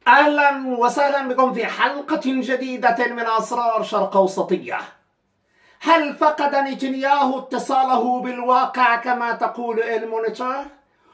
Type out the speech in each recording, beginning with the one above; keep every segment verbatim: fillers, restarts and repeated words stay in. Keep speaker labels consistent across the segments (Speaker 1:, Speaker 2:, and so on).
Speaker 1: أهلا وسهلا بكم في حلقة جديدة من أسرار شرق أوسطية. هل فقد نتنياهو اتصاله بالواقع كما تقول المونيتور؟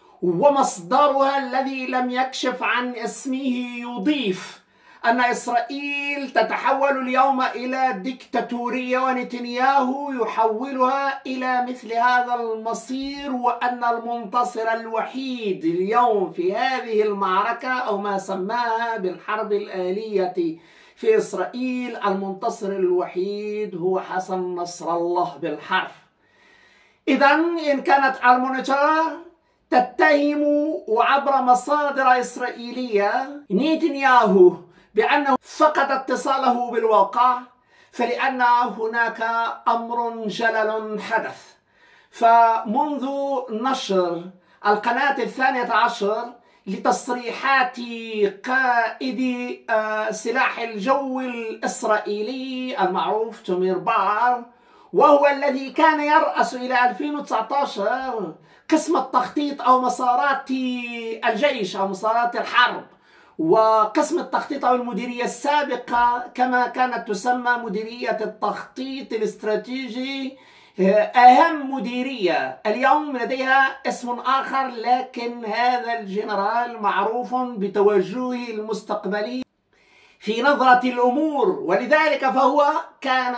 Speaker 1: ومصدرها الذي لم يكشف عن اسمه يضيف أن إسرائيل تتحول اليوم إلى ديكتاتورية ونتنياهو يحولها إلى مثل هذا المصير، وأن المنتصر الوحيد اليوم في هذه المعركة أو ما سماها بالحرب الآلية في إسرائيل، المنتصر الوحيد هو حسن نصر الله بالحرف. إذا إن كانت المونيتور تتهم وعبر مصادر إسرائيلية نتنياهو بأنه فقد اتصاله بالواقع، فلأن هناك أمر جلل حدث. فمنذ نشر القناة الثانية عشر لتصريحات قائد سلاح الجو الإسرائيلي المعروف تومير بار، وهو الذي كان يرأس إلى ألفين وتسعة عشر قسم التخطيط أو مسارات الجيش أو مسارات الحرب، وقسم التخطيط أو المديرية السابقة كما كانت تسمى مديرية التخطيط الاستراتيجي، أهم مديرية. اليوم لديها اسم آخر، لكن هذا الجنرال معروف بتوجهه المستقبلي في نظرة الأمور، ولذلك فهو كان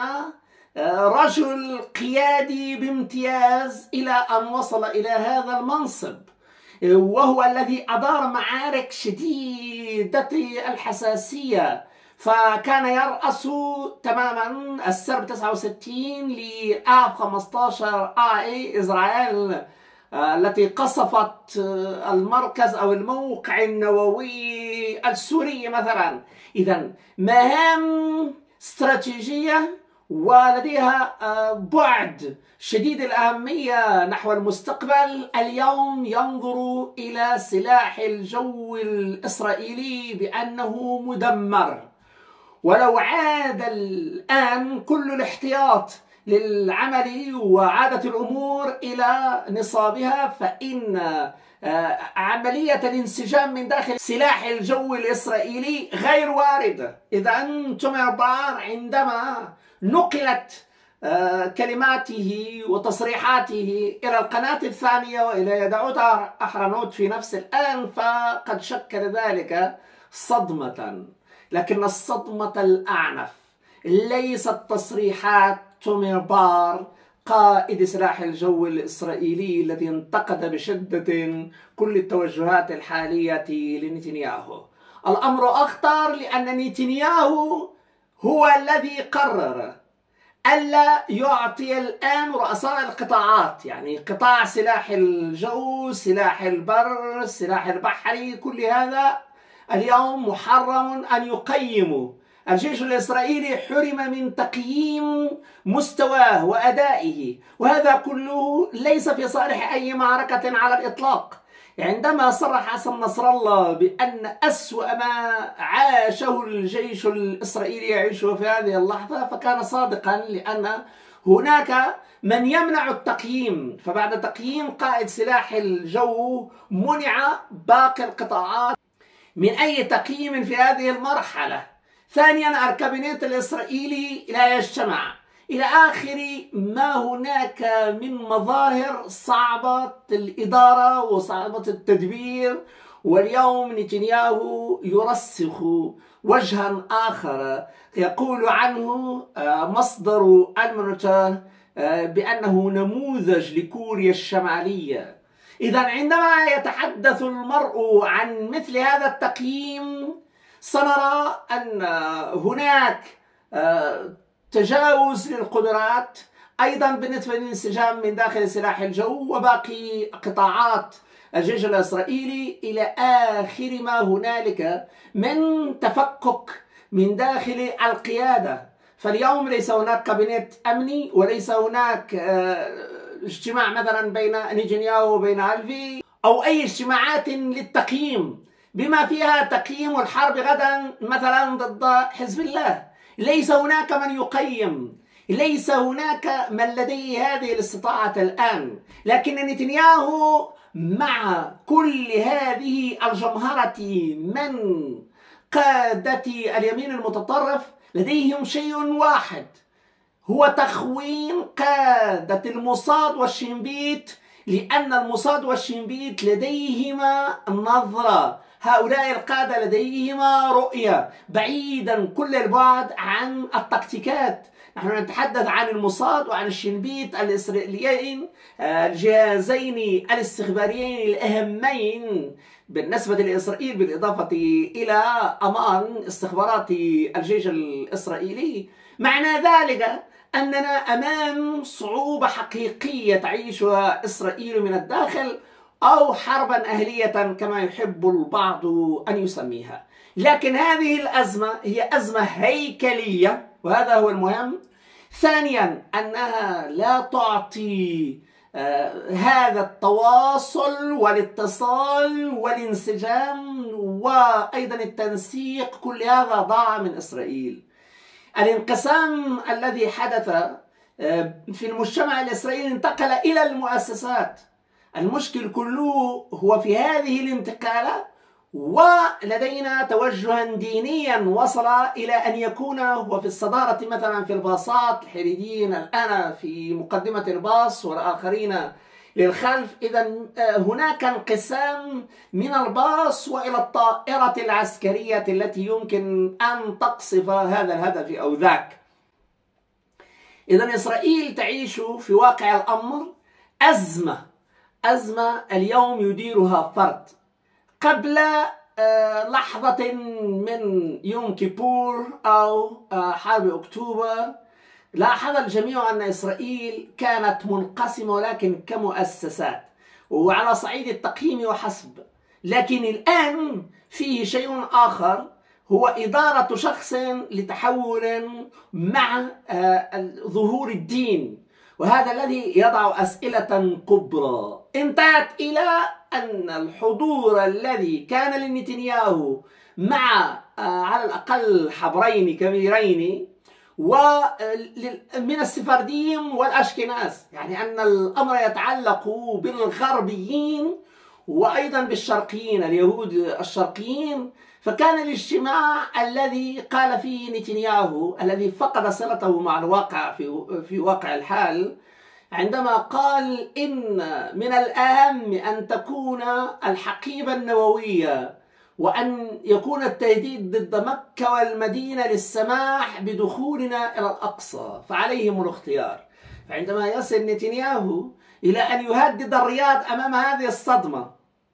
Speaker 1: رجل قيادي بامتياز إلى أن وصل إلى هذا المنصب، وهو الذي أدار معارك شديدة الحساسية. فكان يرأس تماما السرب تسعة وستين لآب خمسة عشر آي إسرائيل التي قصفت المركز أو الموقع النووي السوري مثلا. إذا مهام استراتيجية ولديها بعد شديد الأهمية نحو المستقبل. اليوم ينظر إلى سلاح الجو الإسرائيلي بأنه مدمر، ولو عاد الآن كل الاحتياط للعمل وعادت الأمور إلى نصابها، فإن عملية الانسجام من داخل سلاح الجو الإسرائيلي غير واردة. إذا تومير بار عندما نقلت كلماته وتصريحاته إلى القناة الثانية وإلى يدعوت أحرنوت في نفس الآن، فقد شكل ذلك صدمة، لكن الصدمة الأعنف ليست تصريحات تومير بار قائد سلاح الجو الإسرائيلي الذي انتقد بشدة كل التوجهات الحالية لنتنياهو. الأمر أخطر، لأن نتنياهو هو الذي قرر ألا يعطي الآن رؤساء القطاعات، يعني قطاع سلاح الجو، سلاح البر، سلاح البحري، كل هذا اليوم محرم أن يقيموا. الجيش الإسرائيلي حرم من تقييم مستواه وأدائه، وهذا كله ليس في صالح أي معركة على الإطلاق. عندما صرح حسن نصر الله بأن أسوأ ما عاشه الجيش الإسرائيلي يعيشه في هذه اللحظة، فكان صادقا، لأن هناك من يمنع التقييم. فبعد تقييم قائد سلاح الجو منع باقي القطاعات من أي تقييم في هذه المرحلة. ثانيا، الكابينت الإسرائيلي لا يجتمع إلى آخر ما هناك من مظاهر صعبة الإدارة وصعبة التدبير. واليوم نتنياهو يرسخ وجها آخر يقول عنه مصدر المونيتور بأنه نموذج لكوريا الشمالية. إذا عندما يتحدث المرء عن مثل هذا التقييم، سنرى أن هناك تجاوز للقدرات أيضا بالنسبة للانسجام من داخل سلاح الجو وباقي قطاعات الجيش الإسرائيلي، إلى آخر ما هنالك من تفكك من داخل القيادة. فاليوم ليس هناك كابينت أمني، وليس هناك اجتماع مثلا بين نتنياهو وبين هالفي أو أي اجتماعات للتقييم، بما فيها تقييم الحرب غدا مثلا ضد حزب الله. ليس هناك من يقيم، ليس هناك من لديه هذه الاستطاعة الآن. لكن نتنياهو مع كل هذه الجمهرة من قادة اليمين المتطرف لديهم شيء واحد، هو تخوين قادة الموساد والشين بيت، لأن الموساد والشين بيت لديهما نظرة، هؤلاء القادة لديهما رؤية بعيدا كل البعد عن التكتيكات. نحن نتحدث عن الموساد وعن الشين بيت الإسرائيليين، الجهازين الاستخباريين الأهمين بالنسبة لإسرائيل، بالإضافة إلى أمان استخبارات الجيش الإسرائيلي. معنى ذلك أننا أمام صعوبة حقيقية تعيشها إسرائيل من الداخل، أو حربا أهلية كما يحب البعض أن يسميها. لكن هذه الأزمة هي أزمة هيكلية، وهذا هو المهم. ثانيا، أنها لا تعطي آه هذا التواصل والاتصال والانسجام وأيضا التنسيق، كل هذا ضاع من إسرائيل. الانقسام الذي حدث آه في المجتمع الإسرائيلي انتقل إلى المؤسسات. المشكل كله هو في هذه الانتقالة، ولدينا توجها دينيا وصل إلى أن يكون هو في الصدارة مثلا في الباصات، الحريديين الآن في مقدمة الباص والآخرين للخلف. إذا هناك انقسام من الباص وإلى الطائرة العسكرية التي يمكن أن تقصف هذا الهدف أو ذاك. إذا إسرائيل تعيش في واقع الأمر أزمة، أزمة اليوم يديرها فرد. قبل لحظة من يوم كيبور أو حرب أكتوبر لاحظ الجميع أن إسرائيل كانت منقسمة، ولكن كمؤسسات وعلى صعيد التقييم وحسب. لكن الآن فيه شيء آخر، هو إدارة شخص لتحول مع ظهور الدين، وهذا الذي يضع أسئلة كبرى انتهت إلى أن الحضور الذي كان لنتنياهو مع على الأقل حبرين كبيرين ومن السفرديين والأشكناز، يعني أن الأمر يتعلق بالغربيين وأيضا بالشرقيين، اليهود الشرقيين. فكان الاجتماع الذي قال فيه نتنياهو، الذي فقد صلته مع الواقع في في واقع الحال، عندما قال إن من الأهم أن تكون الحقيبة النووية وأن يكون التهديد ضد مكة والمدينة للسماح بدخولنا إلى الأقصى، فعليهم الاختيار. فعندما يصل نتنياهو إلى أن يهدد الرياض أمام هذه الصدمة،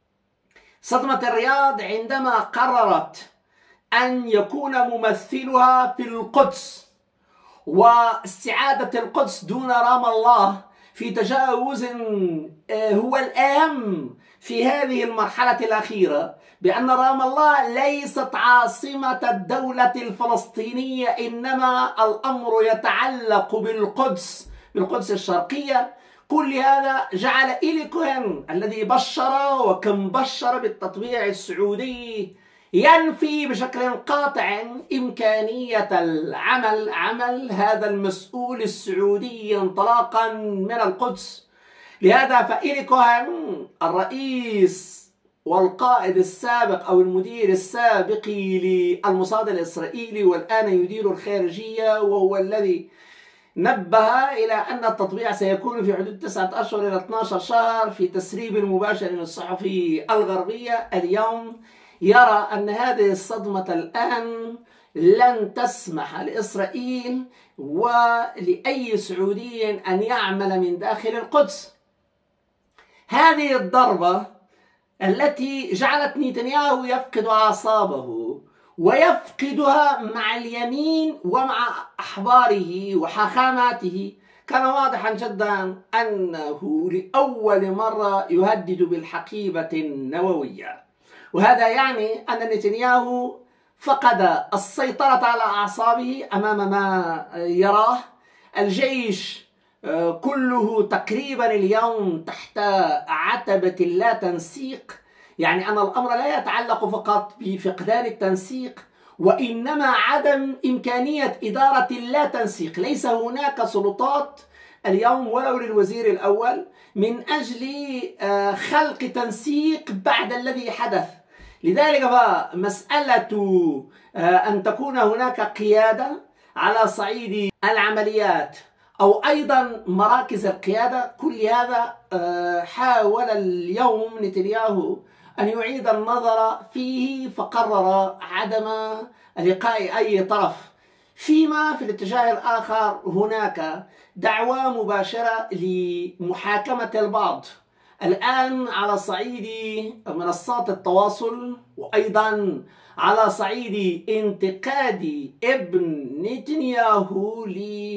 Speaker 1: صدمة الرياض عندما قررت أن يكون ممثلها في القدس واستعادة القدس دون رام الله في تجاوز هو الأهم في هذه المرحلة الأخيرة، بأن رام الله ليست عاصمة الدولة الفلسطينية، إنما الأمر يتعلق بالقدس، بالقدس الشرقية. كل هذا جعل إيلي كوهن الذي بشر وكم بشر بالتطبيع السعودي ينفي بشكل قاطع إمكانية العمل عمل هذا المسؤول السعودي انطلاقا من القدس. لهذا فإيلي كوهن الرئيس والقائد السابق أو المدير السابق للموساد الإسرائيلي والآن يدير الخارجية، وهو الذي نبه إلى أن التطبيع سيكون في حدود تسعة أشهر إلى اثني عشر شهر في تسريب مباشر من الصحفي الغربية، اليوم يرى أن هذه الصدمة الآن لن تسمح لإسرائيل ولأي سعودي أن يعمل من داخل القدس. هذه الضربة التي جعلت نتنياهو يفقد أعصابه ويفقدها مع اليمين ومع أحباره وحاخاماته، كان واضحا جدا أنه لأول مرة يهدد بالحقيبة النووية. وهذا يعني أن نتنياهو فقد السيطرة على أعصابه أمام ما يراه. الجيش كله تقريبا اليوم تحت عتبة اللا تنسيق، يعني أن الأمر لا يتعلق فقط بفقدان التنسيق، وإنما عدم إمكانية إدارة اللا تنسيق. ليس هناك سلطات اليوم ولو للوزير الأول من أجل خلق تنسيق بعد الذي حدث. لذلك فمسألة أن تكون هناك قيادة على صعيد العمليات أو أيضا مراكز القيادة، كل هذا حاول اليوم نتنياهو أن يعيد النظر فيه، فقرر عدم لقاء أي طرف. فيما في الاتجاه الآخر هناك دعوى مباشرة لمحاكمة البعض الآن على صعيد منصات التواصل، وأيضا على صعيد انتقاد ابن نتنياهو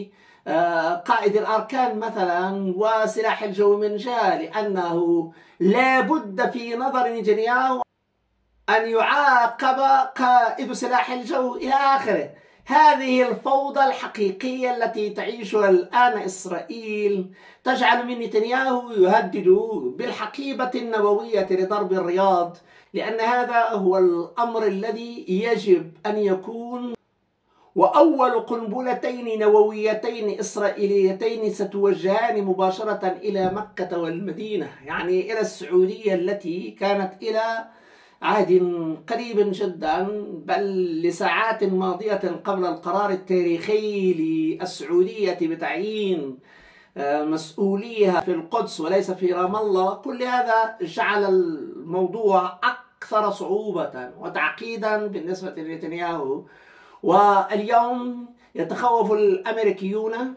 Speaker 1: لقائد الأركان مثلا وسلاح الجو من جهة، لأنه لا بد في نظر نتنياهو أن يعاقب قائد سلاح الجو إلى آخره. هذه الفوضى الحقيقية التي تعيشها الآن إسرائيل تجعل من نتنياهو يهدد بالحقيبة النووية لضرب الرياض، لأن هذا هو الأمر الذي يجب أن يكون، وأول قنبلتين نوويتين إسرائيليتين ستوجهان مباشرة إلى مكة والمدينة، يعني إلى السعودية التي كانت إلى عهد قريب جدا، بل لساعات ماضية قبل القرار التاريخي للسعودية بتعيين مسؤوليها في القدس وليس في رام الله. كل هذا جعل الموضوع أكثر صعوبة وتعقيدا بالنسبة لنتنياهو. واليوم يتخوف الأمريكيون،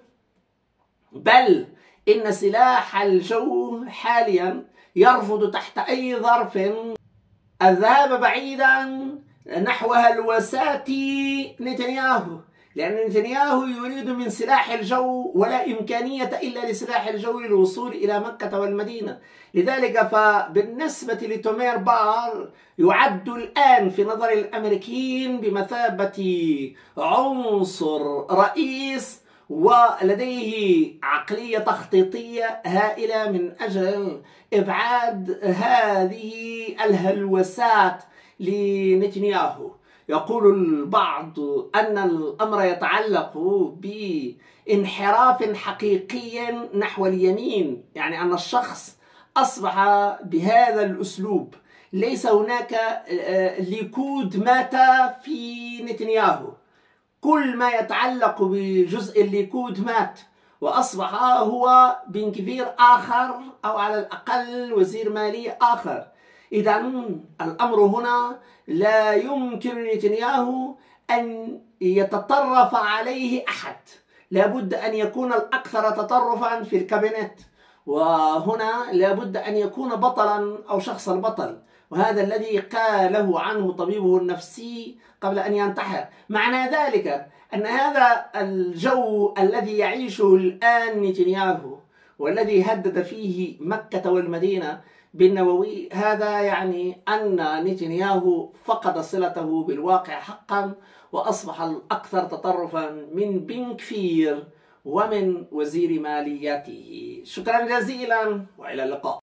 Speaker 1: بل إن سلاح الجو حاليا يرفض تحت أي ظرف الذهاب بعيدا نحو هلوسات نتنياهو، لأن نتنياهو يريد من سلاح الجو ولا إمكانية إلا لسلاح الجو للوصول إلى مكة والمدينة. لذلك فبالنسبة لتومير بار يعد الآن في نظر الأمريكيين بمثابة عنصر رئيس، ولديه عقلية تخطيطية هائلة من أجل إبعاد هذه الهلوسات لنتنياهو. يقول البعض أن الأمر يتعلق بانحراف حقيقي نحو اليمين، يعني أن الشخص أصبح بهذا الأسلوب. ليس هناك ليكود مات في نتنياهو، كل ما يتعلق بجزء الليكود مات، وأصبح هو بن كفير آخر أو على الأقل وزير مالية آخر. إذا الأمر هنا لا يمكن لنتنياهو أن يتطرف عليه أحد، لابد أن يكون الأكثر تطرفا في الكابينت، وهنا لابد أن يكون بطلا أو شخص البطل، وهذا الذي قاله عنه طبيبه النفسي قبل أن ينتحر. معنى ذلك أن هذا الجو الذي يعيشه الآن نتنياهو والذي هدد فيه مكة والمدينة بالنووي، هذا يعني أن نتنياهو فقد صلته بالواقع حقا، وأصبح الأكثر تطرفا من بن كفير ومن وزير ماليته. شكرا جزيلا وإلى اللقاء.